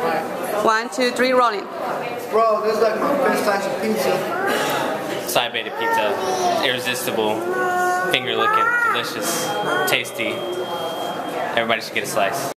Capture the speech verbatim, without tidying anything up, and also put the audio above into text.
One, two, three, rolling. Bro, this is like my best slice of pizza. Side-baited pizza. Irresistible. Finger licking. Delicious. Tasty. Everybody should get a slice.